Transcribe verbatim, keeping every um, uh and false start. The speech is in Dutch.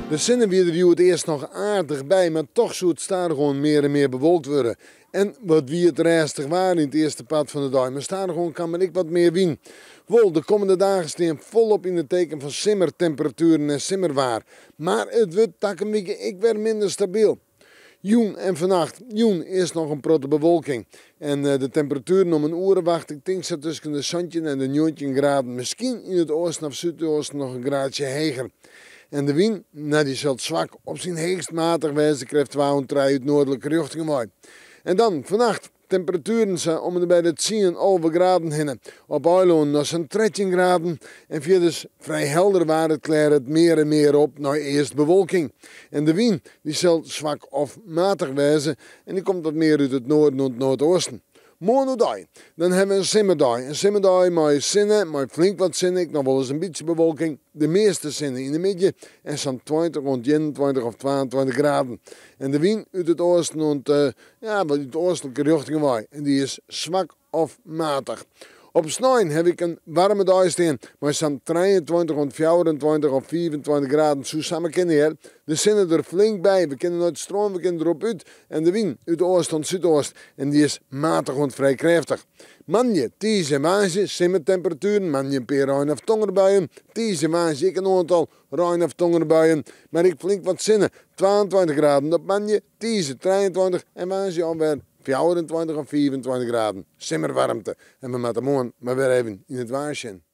De zinnen weer er het eerst nog aardig bij, maar toch zou het staan gewoon meer en meer bewolkt worden. En wat wie het rustig waren in het eerste pad van de dag, maar staan gewoon kan men ik wat meer wien. Wel, de komende dagen staan volop in het teken van simmertemperaturen en simmerwaar. Maar het wordt tak een beetje ik weer minder stabiel. Joen en vannacht. Joen is nog een protte bewolking. En uh, de temperaturen om een uur wacht ik denk zo tussen de zantien en de negentien graden. Misschien in het oosten of zuidoosten nog een graadje heger. En de wind, nou, die zal zwak op zijn heegst matig wezen, krijgt tweehonderd uit noordelijke richting mooi. En dan vannacht. Temperaturen zijn om en bij de tien over graden heen. Op Eiland nog zo'n dertien graden. En verder vrij helder waar het klaar het meer en meer op naar eerst bewolking. En de wind die zal zwak of matig wezen. En die komt wat meer uit het noorden en het noordoosten. Morgen dan hebben we een simmerdag. Een simmerdag met zinnen, met flink wat zinnen. Ik nog wel eens een beetje bewolking. De meeste zinnen in de midden. En zo'n twintig, rond eenentwintig of tweeëntwintig graden. En de wind uit het oosten, rond, uh, ja, uit het oostelijke richting waai. En die is zwak of matig. Op Snijn heb ik een warme dag staan, maar zo'n drieëntwintig, rond vierentwintig of vierentwintig graden. Zo samen kennen we de zinnen er flink bij. We kennen uit de stroom, we kennen erop uit. En de wind uit de oost en zuidoost. En die is matig en vrij krachtig. Manje, ties en waanje, simmertemperaturen. Manje een paar ruin of tongerbuien. Ties en waanje, ik een aantal ruin of tongerbuien. Maar ik flink wat zinnen. tweeëntwintig graden op Manje, ties drieëntwintig en waanje alweer vierentwintig of vierentwintig graden. Simmerwarmte. En we moeten morgen maar weer even in het waarsje.